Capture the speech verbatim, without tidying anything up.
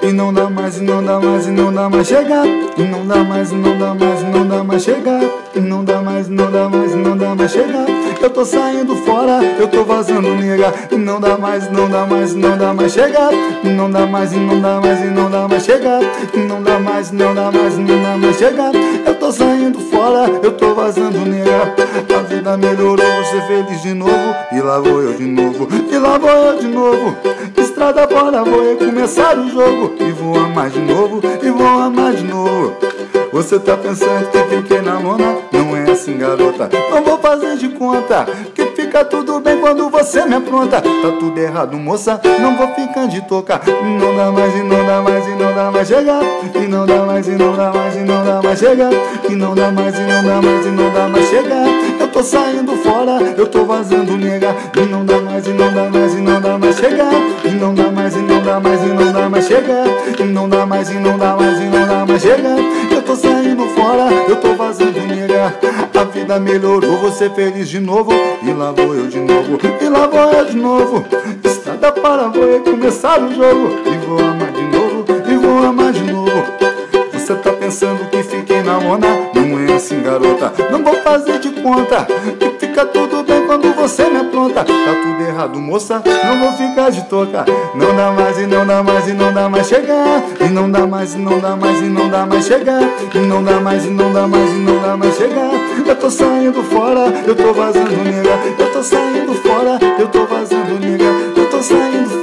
e não dá mais, e não dá mais, e não dá mais chegar. E não dá mais, e não dá mais, e não dá mais chegar. E não dá mais, e não dá mais, e não dá mais chegar. Eu tô saindo fora, eu tô vazando, nega. E não dá mais, não dá mais, não dá mais chegar. E não dá mais, e não dá mais, e não dá mais chegar. E não dá mais, não dá mais, não dá mais chegar. Eu tô saindo fora, eu tô vazando, nega. A vida melhorou, vou ser feliz de novo. E lá vou eu de novo, e lá vou eu de novo. Estrada fora, vou recomeçar o jogo. E vou amar de novo, e vou amar de novo. Você tá pensando que fiquei na lona? Não é assim, garota, não vou fazer de conta que fica tudo bem quando você me apronta. Tá tudo errado, moça, não vou ficar de toca. E não dá mais, e não dá mais, e não dá mais chegar. E não dá mais, e não dá mais, e não dá mais chegar. E não dá mais, e não dá mais, e não dá mais chegar. Eu tô saindo fora, eu tô vazando, nega. E não dá mais, e não dá mais, e não dá mais chegar. E não dá mais, e não dá mais, e não dá mais chegar. E não dá mais, e não dá mais, e não dá mais chegar. Eu tô saindo fora, eu tô vazando, nega. A vida melhorou, vou ser feliz de novo. E lá vou eu de novo, e lá vou eu de novo. Estrada para, vou recomeçar o jogo. E vou amar de novo, e vou amar de novo. Você tá pensando que fiquei na onda? Não é assim, garota, não vou fazer de conta que fica tudo bem quando você me apronta. Tá tudo errado, moça, não vou ficar de toca. Não dá mais, e não dá mais, e não dá mais chegar. E não dá mais, e não dá mais, e não dá mais chegar. E não dá mais, e não dá mais, e não dá mais chegar. Eu tô saindo fora, eu tô vazando, nega. Eu tô saindo fora, eu tô vazando, nega. Eu tô saindo fora.